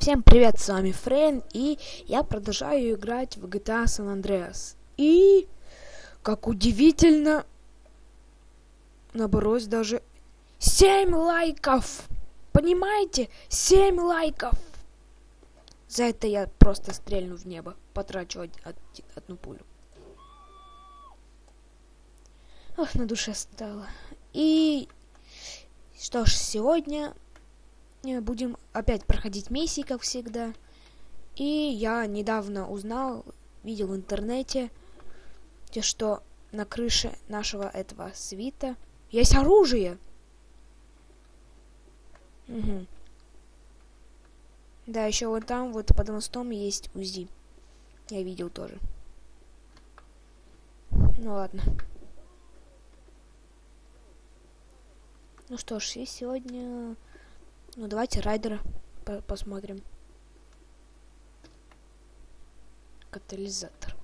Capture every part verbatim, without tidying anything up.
Всем привет, с вами Фрейн, и я продолжаю играть в джи ти эй San Andreas. И, как удивительно, набралось даже семь лайков. Понимаете? семь лайков. За это я просто стрельну в небо, потрачу од- од- одну пулю. Ох, на душе стало. И что ж, сегодня будем опять проходить миссии, как всегда. И я недавно узнал, видел в интернете, те, что на крыше нашего этого свита есть оружие. Угу. Да, еще вот там, вот под мостом есть УЗИ. Я видел тоже. Ну ладно. Ну что ж, и сегодня... Ну, давайте райдера по посмотрим. Катализатор.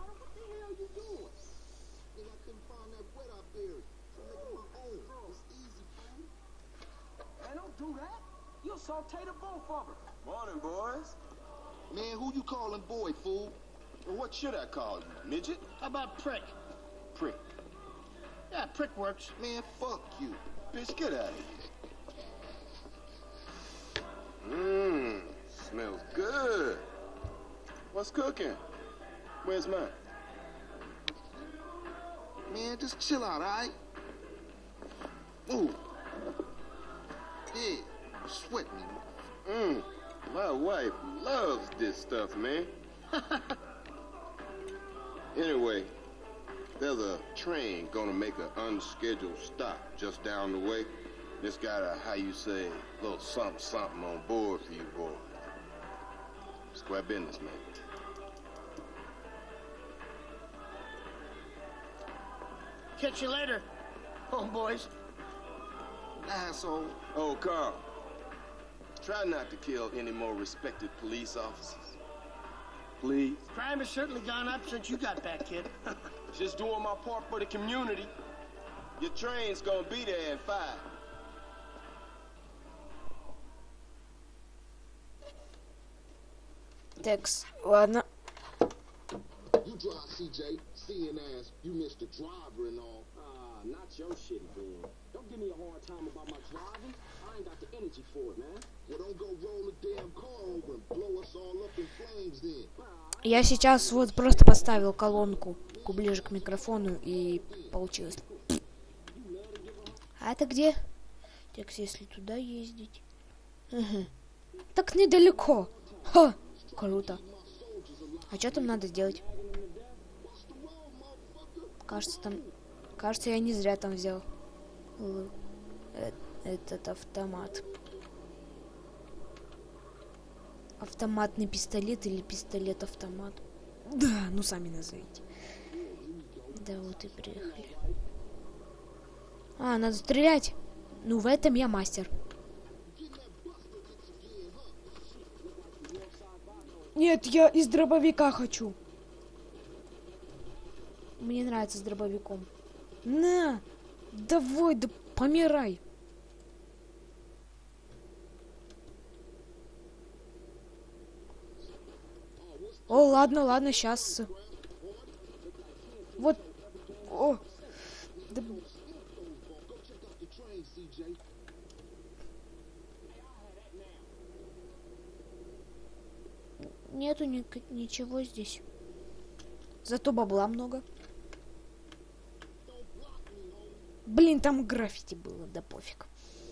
Morning, boys. Man, who you calling boy, fool? Or what should I call you, midget? How about prick? Prick. Yeah, prick works. Man, fuck you. Bitch, get out of here. Mmm, smells good. What's cooking? Where's mine? Man, just chill out, all right? Ooh. Yeah, sweat me. Mmm, my wife loves this stuff, man. Anyway, there's a train gonna make an unscheduled stop just down the way. It's got a, how you say, little something something on board for you boys. Square business, man. Catch you later, homeboys. Asshole. Oh, Carl. Try not to kill any more respected police officers. Please. Crime has certainly gone up since you got back, kid. Just doing my part for the community. Your train's gonna be there in five. Текс, ладно. You drive C J, seeing as you missed the driver and all. Ah, not your shit again. Don't give me a hard time about my driving. I ain't got the energy for it, man. Well, don't go roll the damn car over and blow us all up in flames then. Я сейчас вот просто поставил колонку ближе к микрофону и получилось. А это где? Текс, если туда ездить. Угу. Так недалеко. Ха! Круто. А что там надо сделать? Кажется, там... Кажется, я не зря там взял э этот автомат. Автоматный пистолет или пистолет-автомат. Да, ну сами назовите. Да, вот и приехали. А, надо стрелять. Ну, в этом я мастер. Нет, я из дробовика хочу. Мне нравится с дробовиком. На! Давай, да помирай. О, ладно, ладно, сейчас. Вот. О. Да... Нету ни ничего здесь. Зато бабла много. Блин, там граффити было, да пофиг.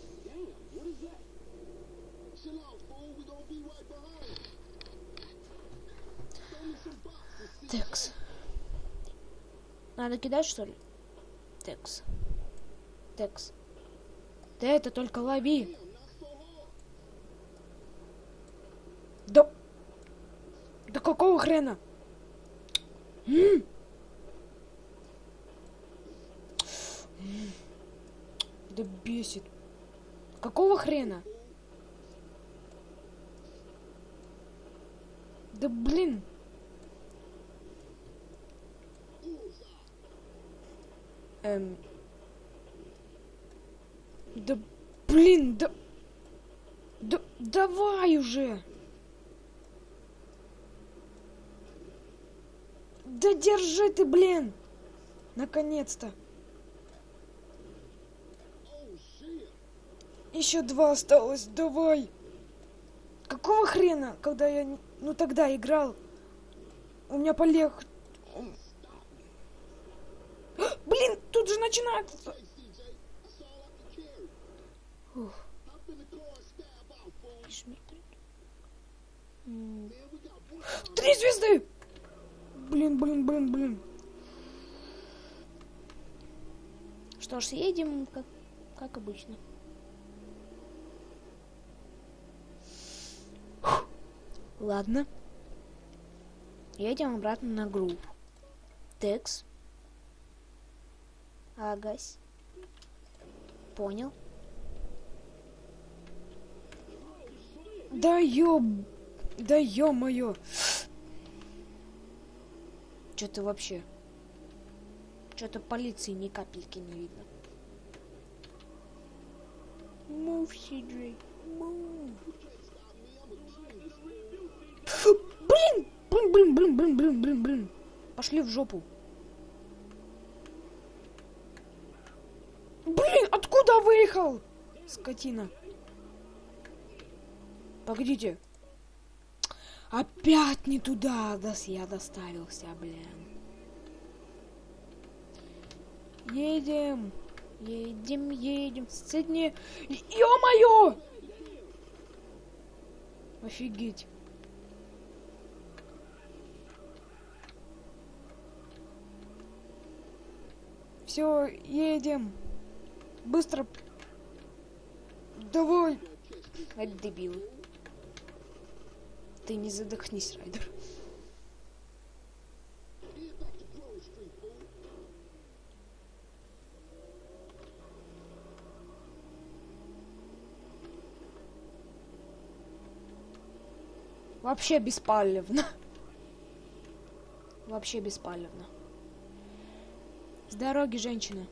Текс. Надо кидать, что ли? Текс. Текс. Да это только лови. Да... Да какого хрена? М? Да бесит. Какого хрена? Да блин. Эм. Да блин, да... Да давай уже! Да держи ты, блин! Наконец-то! Еще два осталось, давай! Какого хрена, когда я, не- ну тогда играл, у меня полег... Блин, тут же начинается... Ух. М. Три звезды! Блин, блин, блин, блин. Что ж, съедем, как, как обычно. Фух. Ладно. Едем обратно на группу. Текс. Агась. Понял. Да ёб... Да ё-моё. Чё-то вообще... Чё-то полиции ни капельки не видно. Move, си джей. Move. Блин! Блин, блин, блин, блин, блин, блин, блин. Пошли в жопу. Блин, откуда выехал? Скотина. Погодите. Опять не туда, да я доставился, блин. Едем. Едем, едем. Соседние. Ё-моё! Офигеть. Все, едем. Быстро. Давай. Это дебилы. Ты не задохнись, Райдер. Вообще беспалевно. Вообще беспалевно. С дороги, женщина.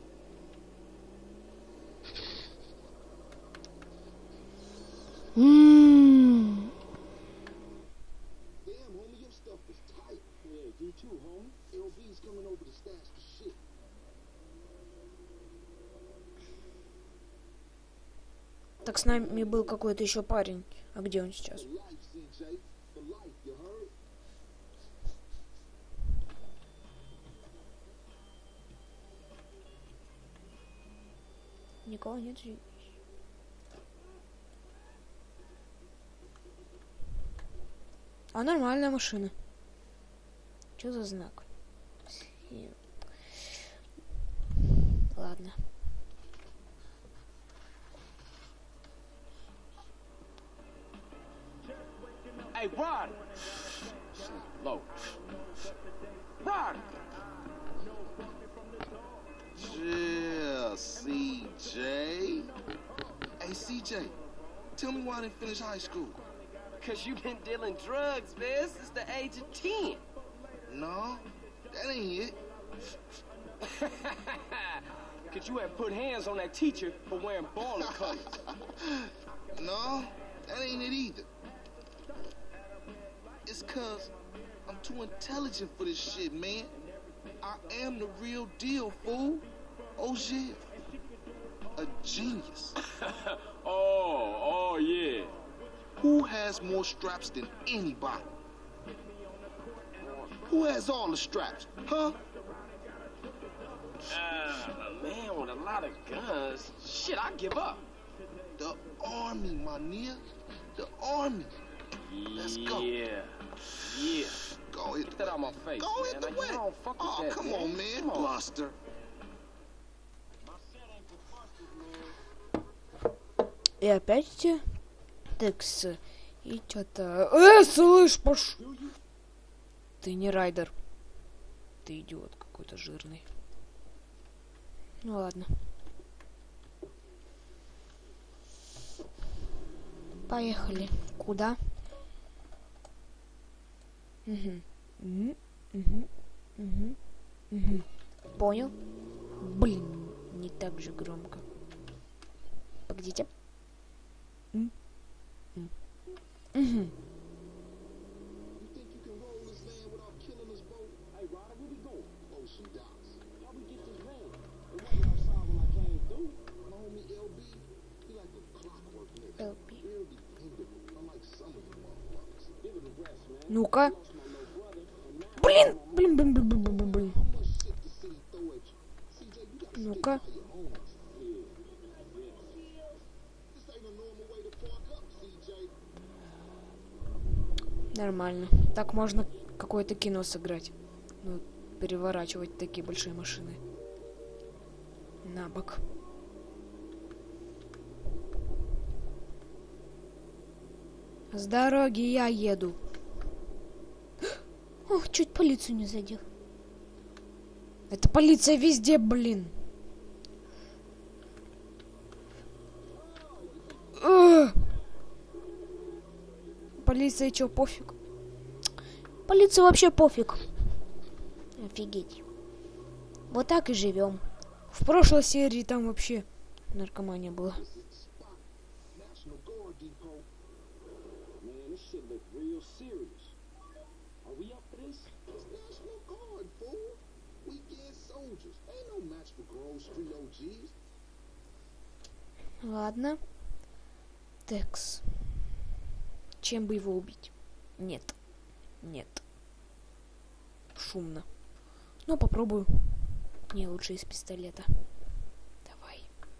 М. Damn, homie, your stuff is tight. Yeah, you too, homie. L B's coming over to stash the shit. Так с нами был какой-то еще парень. А где он сейчас? For life, си джей. For life, you heard? Никого нет. А нормальная машина. Что за знак? И- Ладно. Hey, Rod! Low. Rod! Yeah, C J. Hey, C J, tell me why I didn't finish high school. Cause you been dealing drugs, man, since the age of ten. No, that ain't it. Cause you had put hands on that teacher for wearing baller colors. No, that ain't it either. It's cause I'm too intelligent for this shit, man. I am the real deal, fool. Oh, shit. A genius. Oh, oh, yeah. Who has more straps than anybody? Who has all the straps, huh? Uh, a man with a lot of guns. Shit, I give up. The army, my nigga. The army. Let's go. Yeah, yeah. Go hit Get the that out my face, Go man. hit the Like, you wet. don't fuck with Oh, that, come man. on, man. Come on. Bluster. И опять текс. И что-то... Э, слышь, пош... Ты не Райдер. Ты идиот какой-то жирный. Ну ладно. Поехали. Куда? Угу. Угу. Угу. Угу. Угу. Понял? Блин, не так же громко. Погодите. М? М. Угу. You think you can roll this land without killing us both? Hey, Ryder, Ну-ка. Блин, блин, блин, блин, блин, блин, блин. Ну-ка. Нормально. Так можно какое-то кино сыграть. Ну, переворачивать такие большие машины. На бок. С дороги я еду. Ох, чуть полицию не задел. Это полиция везде, блин. Ugh. Полиция чё, пофиг? Полиция вообще пофиг. Офигеть. Вот так и живем. В прошлой серии там вообще наркомания была. Ладно. Текс. Чем бы его убить? Нет. Нет. Шумно. Ну, попробую. Не, лучше из пистолета. Давай.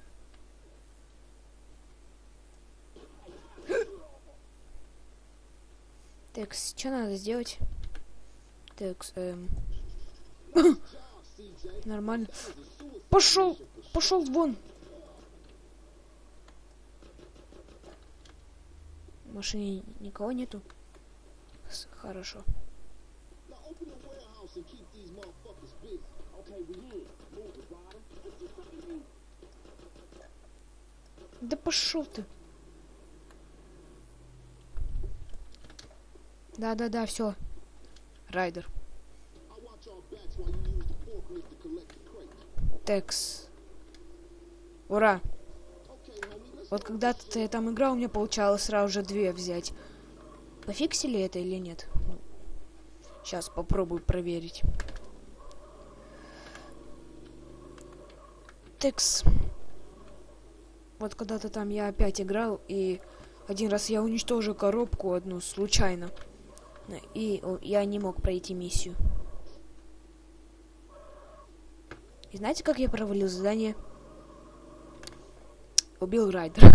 Текс, что надо сделать? Текс, эм... Нормально. Пошел! Пошел вон! В машине никого нету? С- Хорошо. Да пошел ты. Да-да-да, все. Райдер. Текс. Ура. Вот когда-то я там играл, у меня получалось сразу же две взять. Пофиксили это или нет? Ну, сейчас попробую проверить. Текс. Вот когда-то там я опять играл, и один раз я уничтожил коробку одну случайно. И я не мог пройти миссию. И знаете, как я провалил задание? Убил Райдера.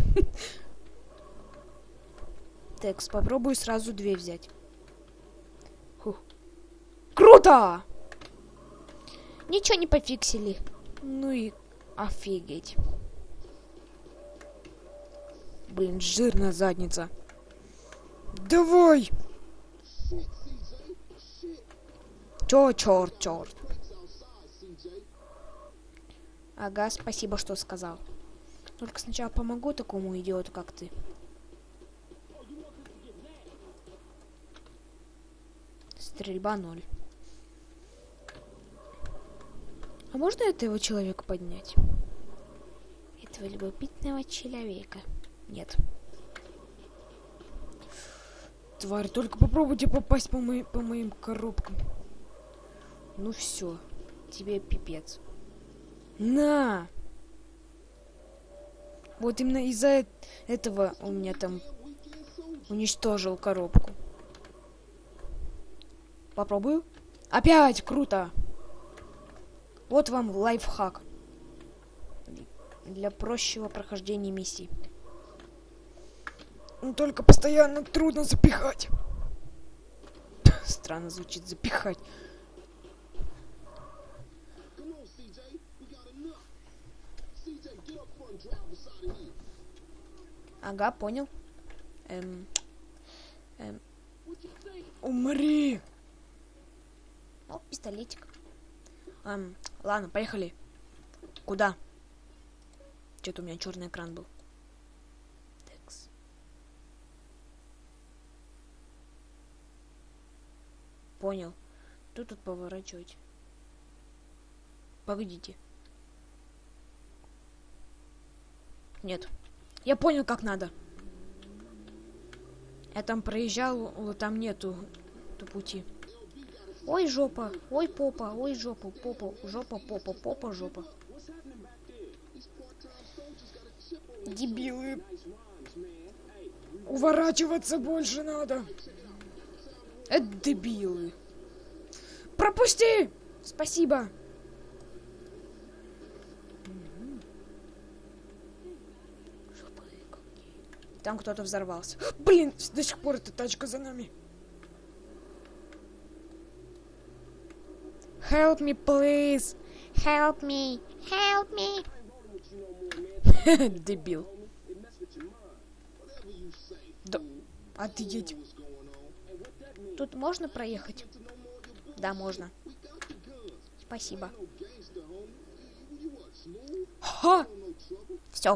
Текс, попробую сразу две взять. Фух. Круто! Ничего не пофиксили. Ну и офигеть. Блин, жирная задница. Давай! Чё, черт, черт. Ага, спасибо, что сказал. Только сначала помогу такому идиоту, как ты. Стрельба ноль. А можно этого человека поднять? Этого любопытного человека. Нет. Тварь, только попробуйте попасть по, мои, по моим коробкам. Ну все, тебе пипец. На! Вот именно из-за этого у меня там уничтожил коробку. Попробую. Опять круто! Вот вам лайфхак. Для прощего прохождения миссий. Ну, только постоянно трудно запихать. Странно звучит запихать. Ага, понял. Эм, эм. Умри! О, пистолетик. Эм, ладно, поехали. Куда? Что-то у меня черный экран был. Текс. Понял. Тут тут поворачивать. Погодите. Нет. Я понял, как надо. Я там проезжал, там нету пути. Ой, жопа, ой, попа, ой, жопа, попа, жопа, попа, попа, жопа. Дебилы. Уворачиваться больше надо. Это дебилы. Пропусти! Спасибо. Там кто-то взорвался. Блин, до сих пор эта тачка за нами. Help me, please. Help me. Help me. Дебил. Да. Отъедь. Тут можно проехать? Да, можно. Спасибо. Ха! Все.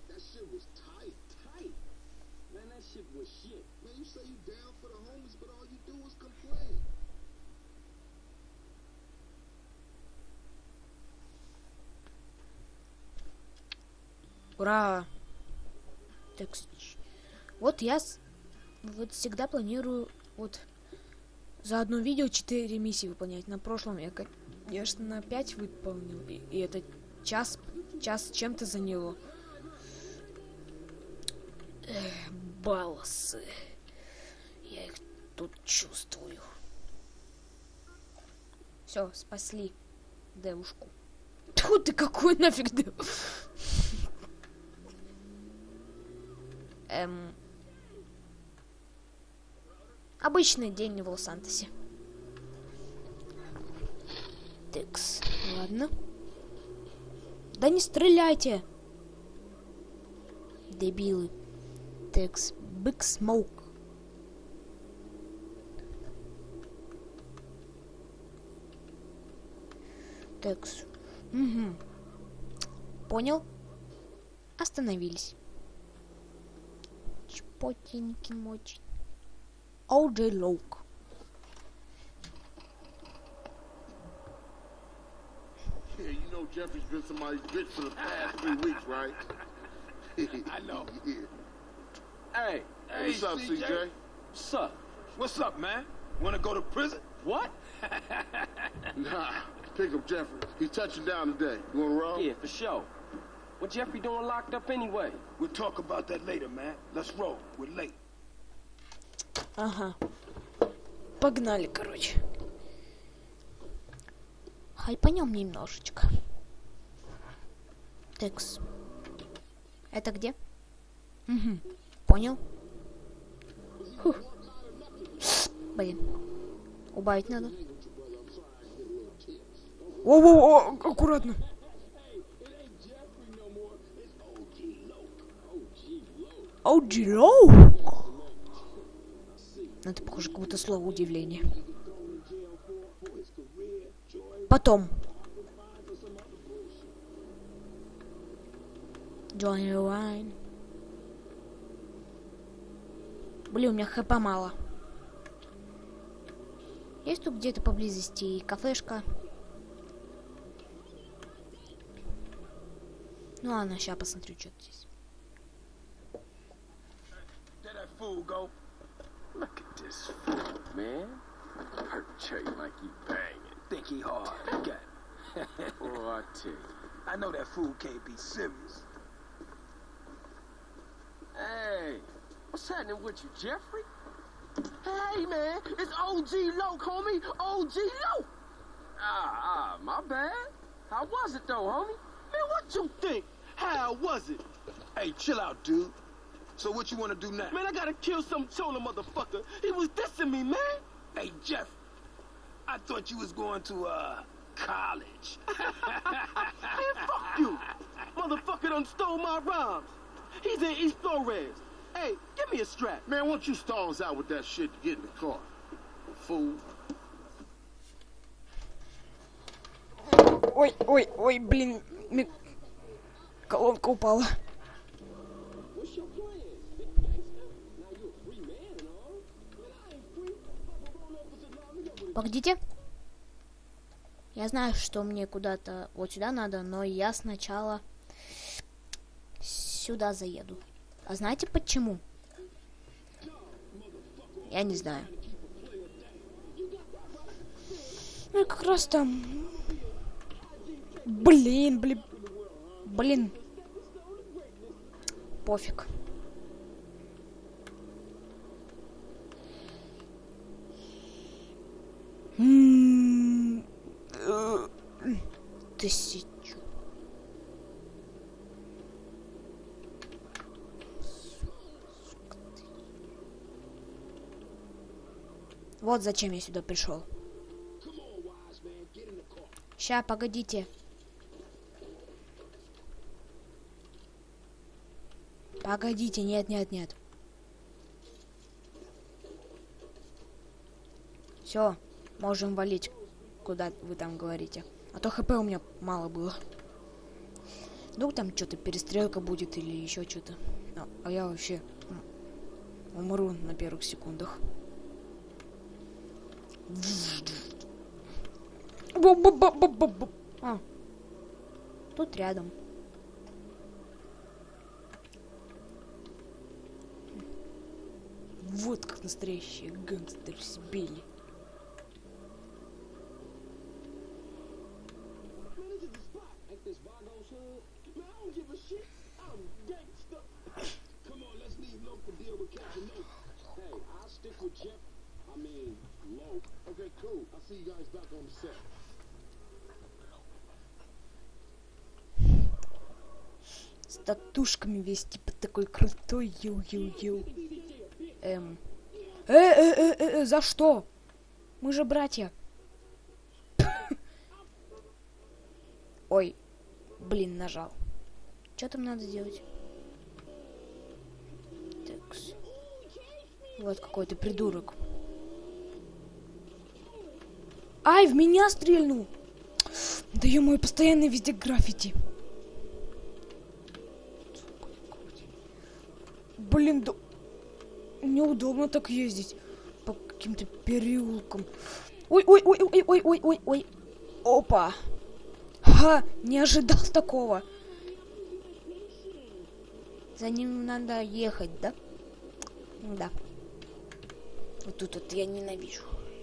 Ура! Так, вот я с... вот всегда планирую вот за одно видео четыре миссии выполнять. На прошлом я, конечно, на пять выполнил, и, и это час, час чем-то заняло. Эх, балласы. Я их тут чувствую. Все, спасли девушку. Тьфу ты, какой нафиг дев... Эм... Обычный день в Лос-Сантосе. Текс, ладно. Да не стреляйте! Дебилы. Текс, Big Smoke. Текс. Угу. Понял? Остановились. Чпотеньким очень. О Джей Лоук. Yeah, you know Jeffrey's been somebody's bitch for the past three weeks, right? I know. Yeah. Hey, Hey, what's up, C J? What's up? What's up, man? Wanna go to prison? What? Nah, pick up Jeffrey. He's touching down today. You wanna roll? Yeah, for sure. What Jeffrey doing locked up anyway? We'll talk about that later, man. Let's roll. We're late. Ага. Погнали, короче. Хайпанем немножечко. Текс. Это где? Угу. Понял. Фух. Блин. Убавить надо. О-о-о, аккуратно. о джи Лоук. Ну, это похоже, как будто слово удивление. Потом. Джонни Уайн. Блин, у меня хп мало. Есть тут где-то поблизости кафешка? Ну ладно, сейчас посмотрю, что здесь. There that fool go. Look at this fool, man. Hurt Jay like he banging. Think he hard. Okay. Oh, I tell you. I know that fool can't be serious. Hey, what's happening with you, Jeffrey? Hey, man, it's O G Loke, homie. O G Loke. Ah, ah, my bad. How was it, though, homie? Man, what you think? How was it? Hey, chill out, dude. So what you want to do now? Man, I gotta kill some chola motherfucker. He was dissing me, man. Hey, Jeff. I thought you was going to, uh, college. Man, fuck you. Motherfucker done stole my rhymes. He's in East Flores. Hey, give me a strap. Man, why don't you stalls out with that shit to get in the car? Fool. Ой, ой, ой, блин. Ми... Колонка упала. What's your plan, big gangster? Now you a free man and all. Man, I ain't free. Papa roll officers lock me up with a Погодите. Я знаю, что мне куда-то вот сюда надо, но я сначала сюда заеду. А знаете почему? Я не знаю. Ну и как раз там... Блин, блин. Блин. Пофиг. Тысячу. Вот зачем я сюда пришел. Ща, погодите. Погодите, нет, нет, нет. Все, можем валить, куда вы там говорите. А то хп у меня мало было. Вдруг там что-то перестрелка будет или еще что-то. А, а я вообще умру на первых секундах. А, тут рядом. Вот как настоящие гангстеры сбили. С татушками весь типа такой крутой, ю-ю-ю. Эм. Э, э, э, э, э, за что? Мы же братья. Ой, блин, нажал. Что там надо делать? Такс. Вот какой-то придурок. Ай, в меня стрельнул! Да ё-моё, постоянно везде граффити. Блин, да... неудобно так ездить по каким-то переулкам. Ой-ой-ой-ой-ой-ой-ой-ой. Опа. Ха, не ожидал такого. За ним надо ехать, да? Да. Вот тут вот я ненавижу.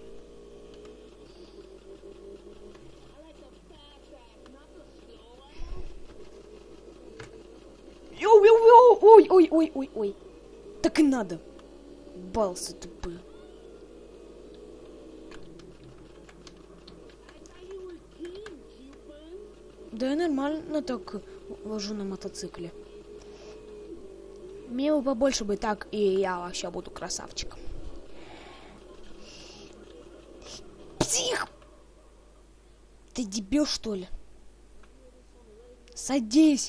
Ой-ой-ой-ой-ой. Так и надо. Балсы тупые. Да я нормально так вожу на мотоцикле. Мне бы побольше бы так, и я вообще буду красавчиком. Псих! Ты дебил, что ли? Садись!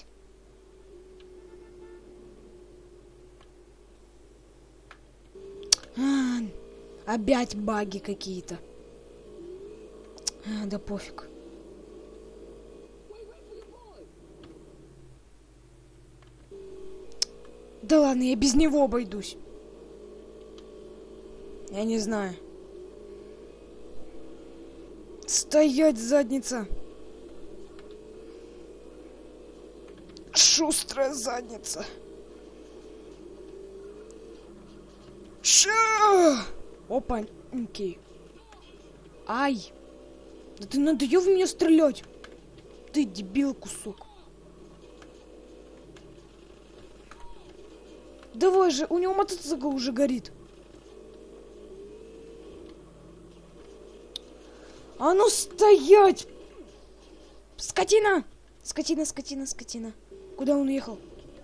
А, опять баги какие-то. А, да пофиг. Да ладно, я без него обойдусь. Я не знаю. Стоять, задница. Шустрая задница. Ша! Опаньки. Ай! Да ты надоел в меня стрелять. Ты дебил кусок. Давай же, у него мотоцикл уже горит. А ну стоять! Скотина! Скотина, скотина, скотина. Куда он уехал?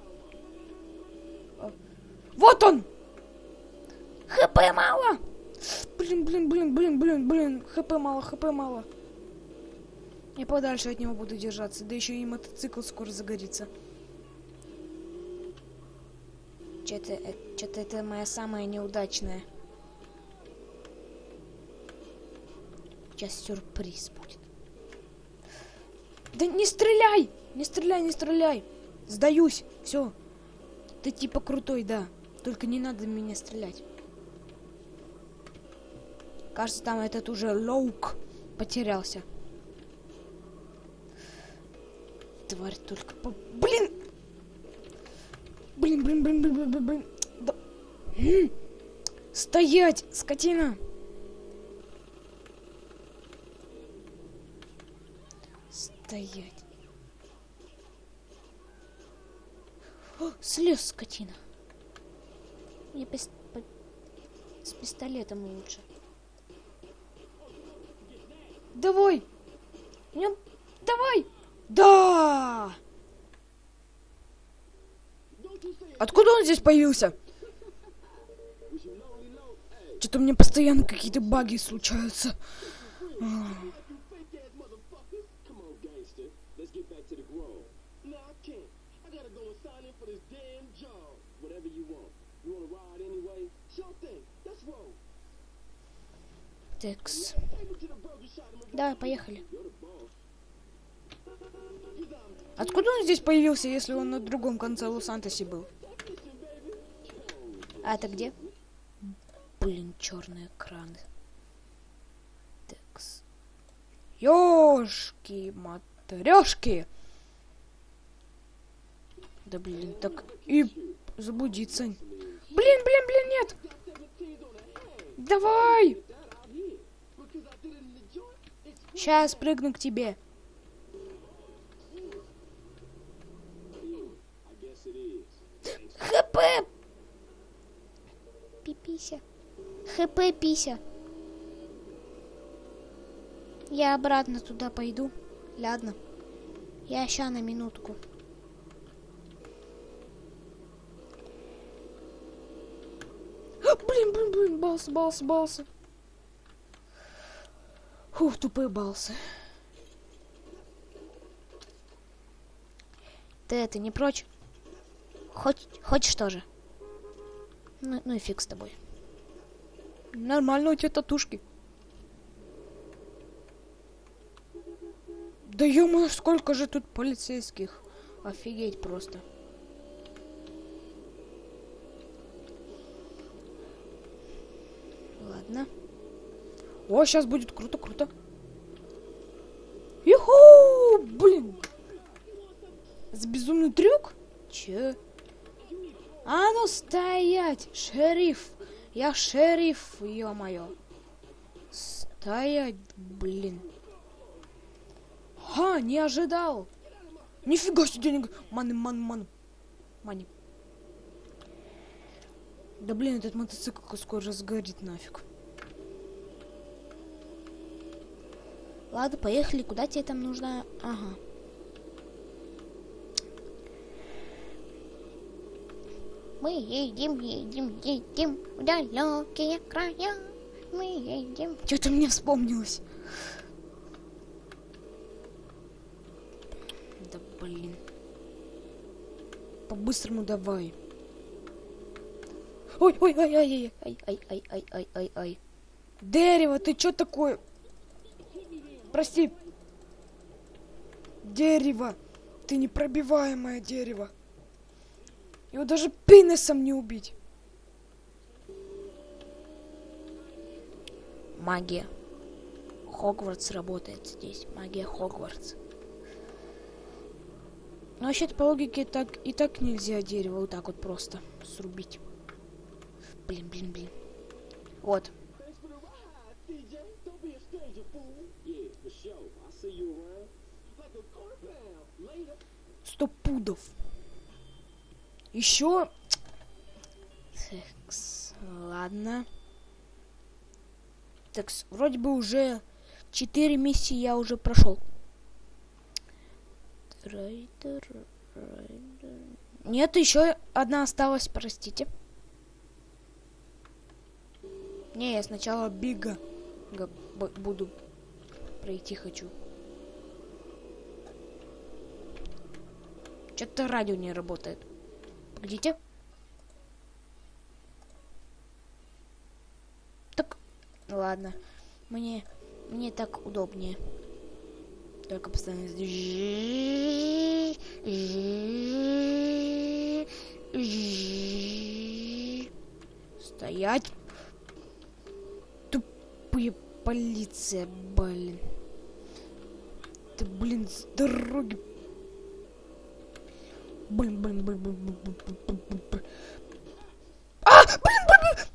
Вот он! ХП мало! Блин, блин, блин, блин, блин, блин. ХП мало, ХП мало. Я подальше от него буду держаться. Да еще и мотоцикл скоро загорится. Что-то, что-то это моя самая неудачная. Сейчас сюрприз будет. Да не стреляй! Не стреляй, не стреляй! Сдаюсь, все. Ты типа крутой, да. Только не надо меня стрелять. Кажется, там этот уже лоук потерялся. Тварь только по... Блин! Блин, блин, блин, блин, блин, блин. Да. М-м. Стоять, скотина! Стоять. О, слез, скотина. Мне пис... по... с пистолетом лучше. Давай! У меня давай! Да! Откуда он здесь появился? Что-то у меня постоянно какие-то баги случаются. Текс. Давай, поехали. Откуда он здесь появился, если он на другом конце Лос-Сантосе был? А это где? Блин, черный экран. Текс. Ёшки, матрешки. Да блин, так и заблудиться. Блин, блин, блин, нет. Давай. Сейчас прыгну к тебе. ХП. Пипися. ХП пися. Я обратно туда пойду. Ладно. Я ща на минутку. А, блин, блин, блин, балсы, балсы, балсы. Фух, тупые балсы. Ты это не прочь? Хоть, хочешь тоже? Ну, ну и фиг с тобой. Нормально у тебя татушки. Да ё-моё, сколько же тут полицейских. Офигеть просто. Ладно. О, сейчас будет круто, круто. Юху! Блин. За безумный трюк? Че? А ну стоять! Шериф! Я шериф, ё-моё. Стоять, блин. Ха, не ожидал. Нифига себе денег. Маны, маны, маны. Мани. Да блин, этот мотоцикл скоро сгорит нафиг. Ладно, поехали. Куда тебе там нужно? Ага. Мы едем, едем, едем в далекие края. Мы едем. Что-то мне вспомнилось. Да блин. По-быстрому давай. Ой, ой, ой, ой, ой, ой, ой, ой, ой, ой, ой. Дерево, ты что такое? Прости. Дерево. Ты непробиваемое дерево. Его даже пенисом не убить. Магия. Хогвартс работает здесь. Магия Хогвартс. Но вообще-то по логике так и так нельзя дерево вот так вот просто срубить. Блин, блин, блин. Вот. Сто пудов. Еще. Такс, ладно. Такс, вроде бы уже четыре миссии я уже прошел. Райдер, райдер. Нет, еще одна осталась, простите. Не, я сначала Бига буду пройти хочу. Что-то радио не работает. Погодите. Так, ладно. Мне, мне так удобнее. Только постоянно... Стоять. Тупые полиция, блин. Ты, блин, с дороги. Блин, блин, блин, блин, блин, блин, блин, блин, блин. А, блин, блин,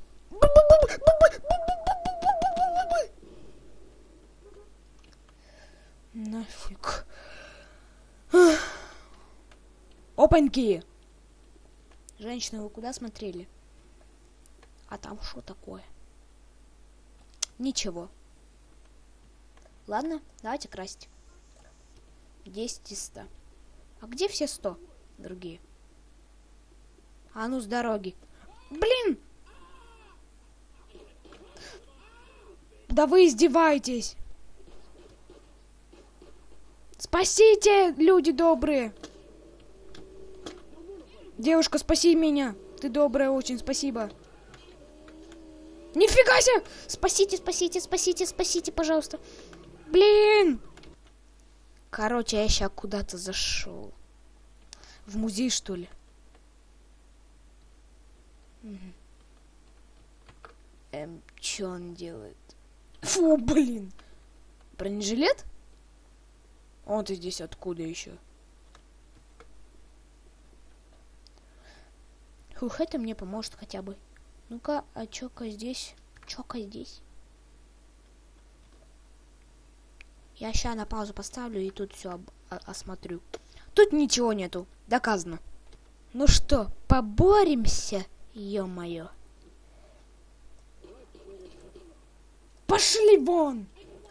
блин. Нафиг. Опаньки. Женщины, вы куда смотрели? А там что такое? Ничего. Ладно, давайте красить. десять из ста. А где все сто другие? А ну с дороги. Блин! Да вы издеваетесь! Спасите, люди добрые! Девушка, спаси меня! Ты добрая очень, спасибо. Нифига себе! Спасите, спасите, спасите, спасите, пожалуйста. Блин! Короче, я сейчас куда-то зашел. В музей, что ли? Угу. Эм, что он делает? Фу, блин! Бронежилет? Он ты здесь откуда еще? Фух, это мне поможет хотя бы. Ну-ка, а чё-ка здесь? Чё-ка здесь? Я ща на паузу поставлю и тут все осмотрю. Тут ничего нету. Доказано. Ну что, поборемся, ё-моё. Пошли вон!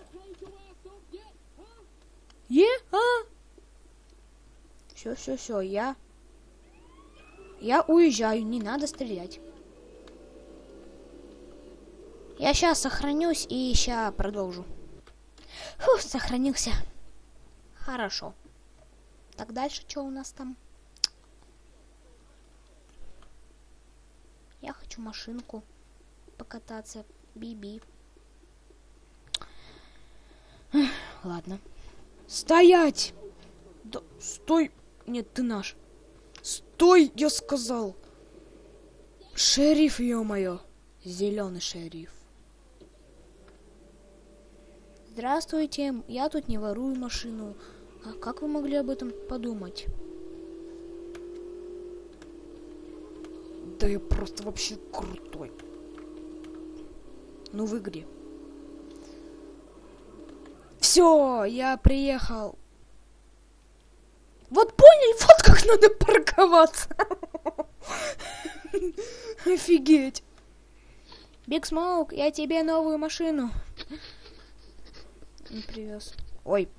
Е, а? Все, все, все, я... Я уезжаю, не надо стрелять. Я сейчас сохранюсь и сейчас продолжу. Фух, сохранился. Хорошо. Так, дальше что у нас там? Я хочу машинку покататься. Би-би. Ладно. Стоять! Да, стой! Нет, ты наш. Стой, я сказал! Шериф, ё-моё! Зеленый шериф. Здравствуйте, я тут не ворую машину. А как вы могли об этом подумать? Да я просто вообще крутой. Ну, в игре. Все, я приехал. Вот поняли, вот как надо парковаться. Офигеть. Биг Смоук, я тебе новую машину привез. Ой.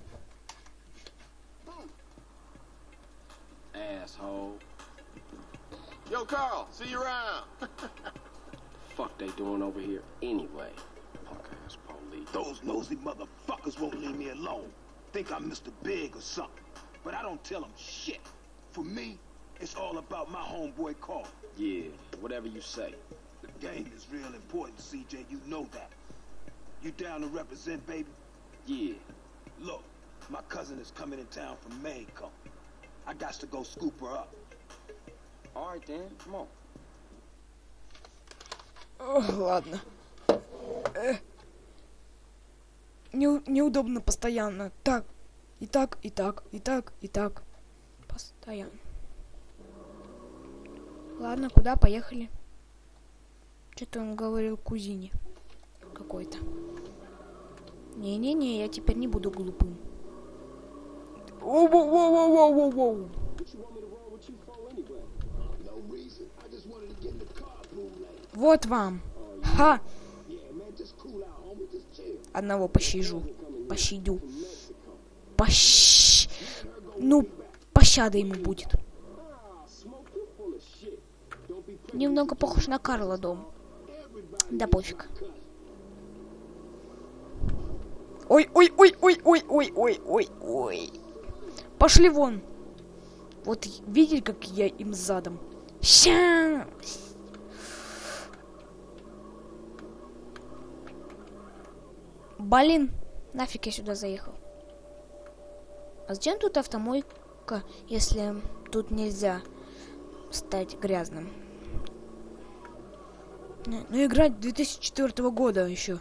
Asshole. Yo, Carl, see you around. Fuck they doing over here anyway? Punk ass police. Those nosy motherfuckers won't leave me alone. Think I'm Mister Big or something. But I don't tell them shit. For me, it's all about my homeboy Carl. Yeah, whatever you say. The game is real important, C J. You know that. You down to represent, baby? Yeah. Look, my cousin is coming in town from Mayco. I got to go scoop her up. All right, then. Come on. Ох, ладно. Э. Не, неудобно постоянно. Так, и так, и так, и так, и так. Постоянно. Ладно, куда поехали? Что-то он говорил кузине какой-то. Не-не-не, я теперь не буду глупым. Воу-воу-воу-воу-воу-воу. Вот вам. Ха! Одного пощажу. Пощадю. Пощ... Ну, пощада ему будет. Немного похож на Карла дом. Да пофиг. Ой-ой-ой-ой-ой-ой-ой-ой-ой. Пошли вон. Вот видели, как я им задом? Ща! Блин, нафиг я сюда заехал. А зачем тут автомойка, если тут нельзя стать грязным? Ну, играть две тысячи четвёртого года еще.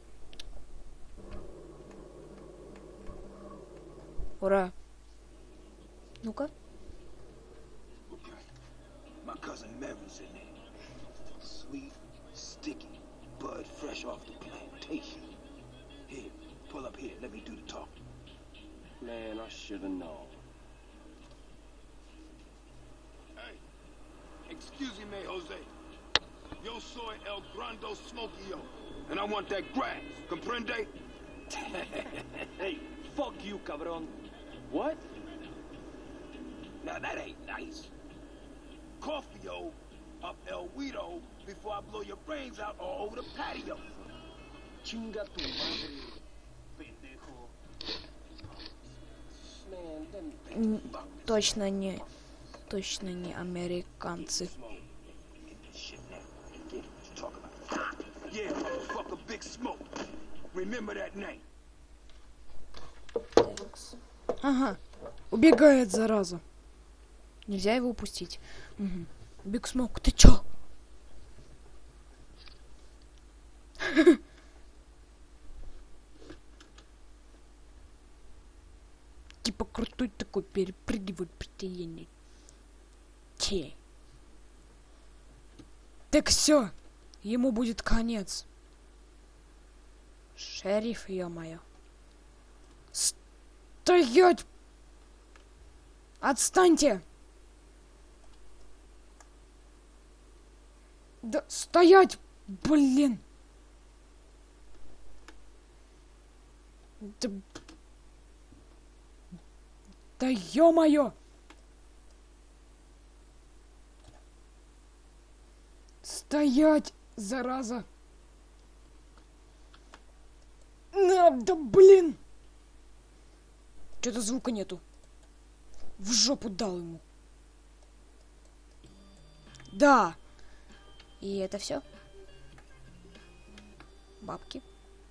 Ура. Ну-ка. My cousin Mary's in there. Sweet, sticky, bud fresh off the plantation. Here, pull up here. Let me do the talking. Man, I should have known. Hey, excuse me, Jose. Yo soy El Grande Smokio, and I want that grass. Comprende? Hey, fuck you, cabron. What? Now that ain't nice. Coffee-o up El Guido before I blow your brains out all over the patio. Chinga tu madre, pendejo. Man, let me think М, about this. Точно не, точно не американцы. Shit now. Get it, what you talking about? Yeah, motherfucker, Big Smoke. Remember that name. Ага, убегает, зараза. Нельзя его упустить. Угу. Биг Смок, ты чё? Типа крутой такой, перепрыгивает постоянно. Че? Так все, ему будет конец. Шериф, ё-моё. Стоять! Отстаньте! Да стоять! Блин! Да, да ё-моё! Стоять, зараза! На, да блин! Что-то звука нету. В жопу дал ему. Да. И это все. Бабки.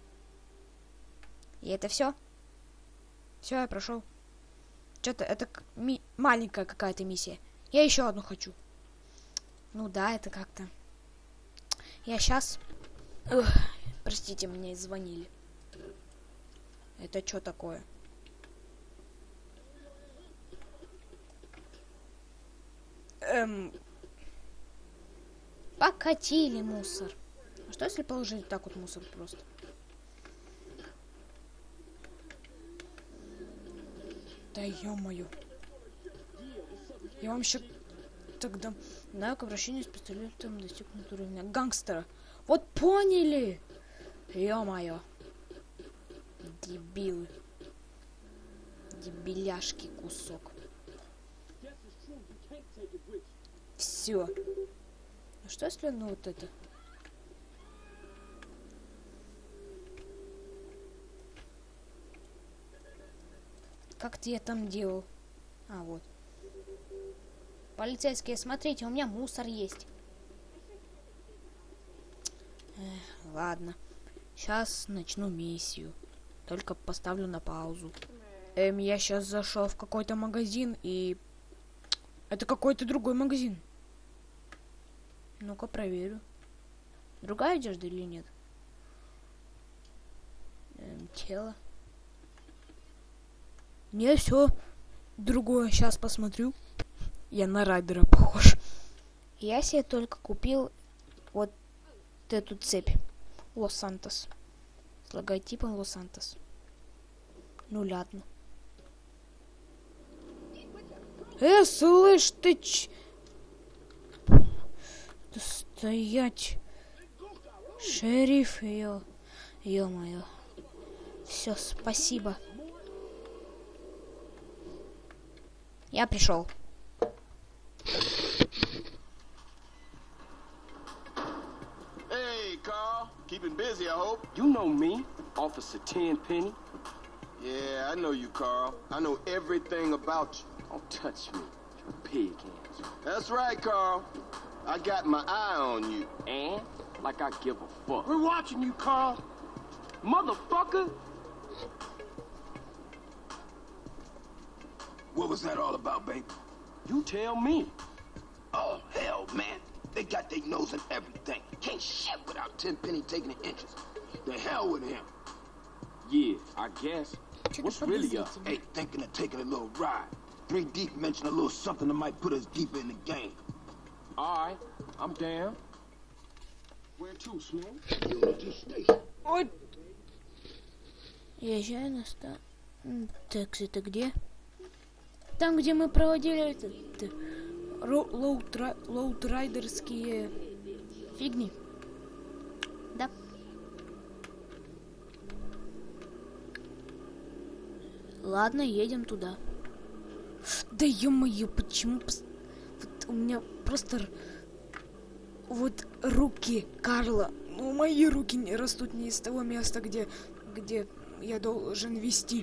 И это все. Все, я прошел. Что-то это ми- маленькая какая-то миссия. Я еще одну хочу. Ну да, это как-то. Я сейчас. Ugh, простите, мне звонили. Это что такое? Эм... Покатили мусор. А что если положить так вот мусор просто? Да ё-моё. Я вам еще тогда навык обращения с пистолетом достигнут уровня гангстера. Вот поняли! Ё-моё. Дебилы. Дебиляшки кусок. Все. Ну что если ну вот это? Как ты я там делал? А, вот. Полицейские, смотрите, у меня мусор есть. Эх, ладно. Сейчас начну миссию. Только поставлю на паузу. Эм, я сейчас зашел в какой-то магазин и... Это какой-то другой магазин. Ну-ка проверю. Другая одежда или нет? Эм, тело. Не, все. Другое. Сейчас посмотрю. Я на райдера похож. Я себе только купил вот эту цепь. Лос-Сантос. С логотипом Лос-Сантос. Ну ладно. Э, слышь, ты ч... Да стоять. Шериф, ё... Ё-моё. Все, спасибо. Я пришел. Hey, Carl. Keeping busy, I hope. You know me, Officer Tenpenny. Yeah, I know you, Carl. I know everything about you. Don't touch me, you pig hands. That's right, Carl. I got my eye on you. And like I give a fuck. We're watching you, Carl. Motherfucker! What was that all about, baby? You tell me. Oh, hell, man. They got their nose in everything. Can't shit without Tenpenny taking an interest. The hell with him. Yeah, I guess. What's really up? Hey, thinking of taking a little ride. Three Deep mentioned a little something that might put us deeper in the game. Alright, I'm down. Where to, Snow? Unity Station. Ой. Езжай на ста... М, Так, это где? Там, где мы проводили этот... э, ро- лоутра- лоутрайдерские фигни. Да. Ладно, едем туда. Да ё-моё, почему... Вот у меня просто... Вот руки Карла. Ну, мои руки не растут не из того места, где... Где я должен вести.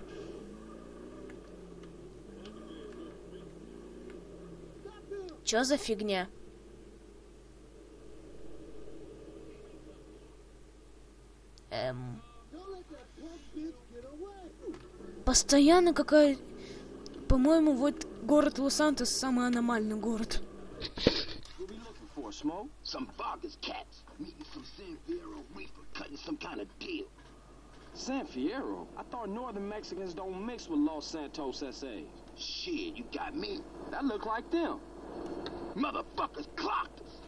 Чё за фигня? Эм... Постоянно какая... По-моему, вот город Лос-Сантос самый аномальный город. Some Vargas cats meeting some San Fierro reefer, cutting some kind of deal. San Fierro? I thought northern Mexicans don't mix with Los Santos S As. Shit, you got me. That look like them. Motherfuckers clocked us.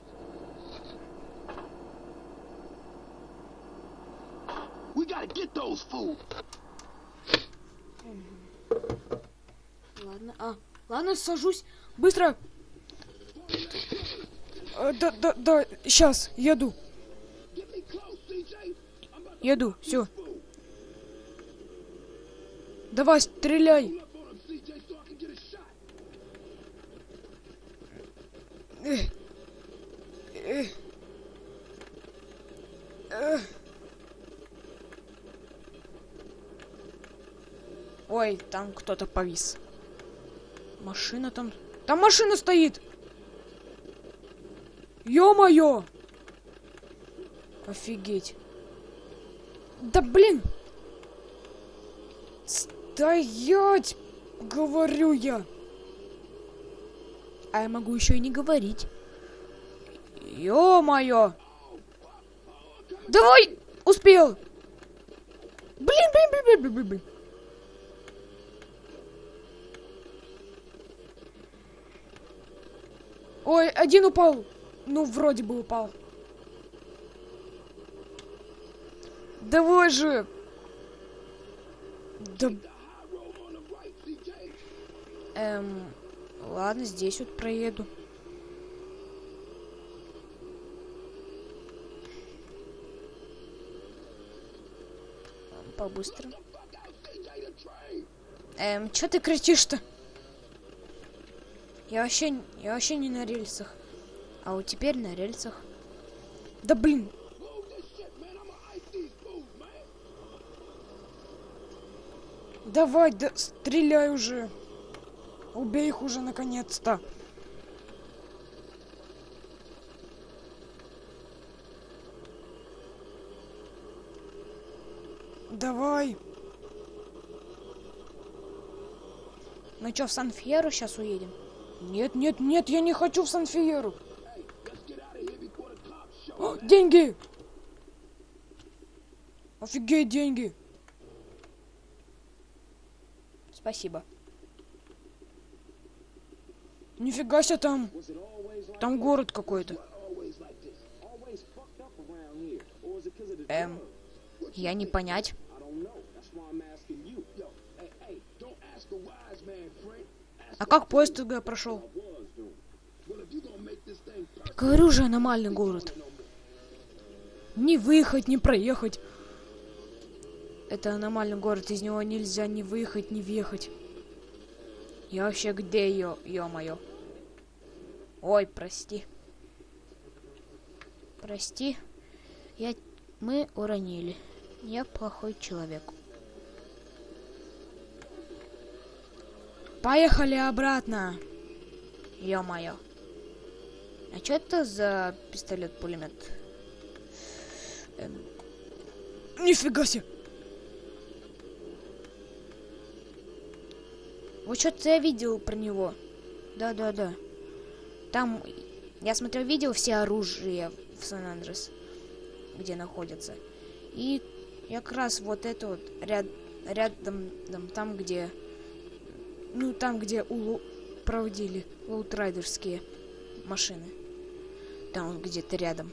We gotta get those fools. Ладно, а, ладно, сажусь. Быстро. А, да, да, да, сейчас, еду. Еду, все. Давай, стреляй. Эх. Эх. Эх. Ой, там кто-то повис. Машина там... Там машина стоит! Ё-моё! Офигеть. Да блин! Стоять! Говорю я! А я могу еще и не говорить. Ё-моё! Давай! Успел! Блин, блин, блин, блин, блин, блин. Ой, один упал. Ну, вроде бы упал. Давай же. Да... Эм... Ладно, здесь вот проеду. Побыстро. Эм, чё ты кричишь-то? Я вообще, я вообще не на рельсах. А вот теперь на рельсах. Да блин. Давай, да стреляй уже. Убей их уже наконец-то. Давай. Мы что, в Сан-Фьерро сейчас уедем? Нет, нет, нет, я не хочу в Сан-Фьерро. О, деньги! Офигеть, деньги! Спасибо. Нифига себе там. Там город какой-то. Эм, я не понять. А как поезд тогда прошел? Говорю же, аномальный город. Не выехать, не проехать. Это аномальный город, из него нельзя ни выехать, ни въехать. Я вообще где, ё, ё-моё? Ой, прости. Прости. Я... Мы уронили. Я плохой человек. Поехали обратно. Ё-моё. А что это за пистолет-пулемет? Эм... Нифига себе! Вот что-то я видел про него. Да-да-да. Там, я смотрел видео все оружия в Сан-Андрес, где находятся. И я как раз вот это вот ряд, рядом, там, там, где... Ну, там, где у, проводили лоутрайдерские машины. Там вот где-то рядом.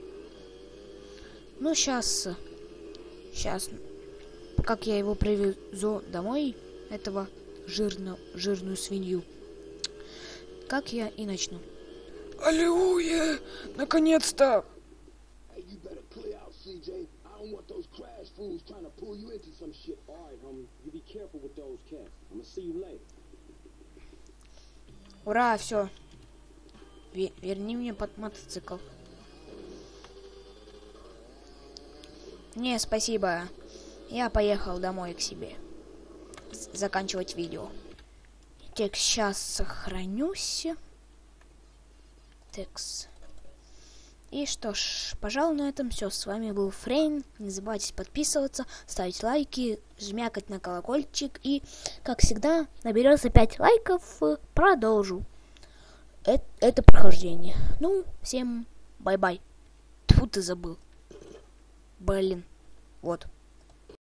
Ну, сейчас... Сейчас... Как я его привезу домой, этого жирно, жирную свинью, как я и начну. Аллилуйя! Наконец-то! Ура, все. Верни мне под мотоцикл. Не, спасибо. Я поехал домой к себе. Заканчивать видео. Так, сейчас сохранюсь. Текс. И что ж, пожалуй, на этом все. С вами был Фрейн. Не забывайте подписываться, ставить лайки, жмякать на колокольчик. И, как всегда, наберется пять лайков, продолжу это, это прохождение. Ну, всем бай-бай. Тьфу, ты забыл. Блин. Вот.